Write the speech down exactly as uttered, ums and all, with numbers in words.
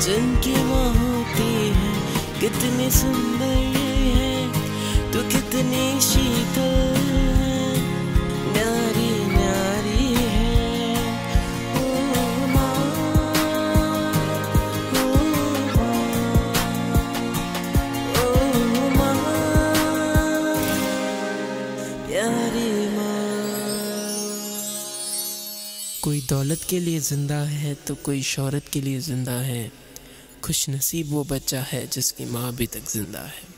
जिनकी माँ होती है कितनी सुंदर है, तू कितनी शीतल है, न्यारी न्यारी है। ओ माँ, ओ माँ, ओ माँ, प्यारी माँ। कोई दौलत के लिए जिंदा है तो कोई शोहरत के लिए जिंदा है। खुश नसीब वो बच्चा है जिसकी माँ अभी तक जिंदा है।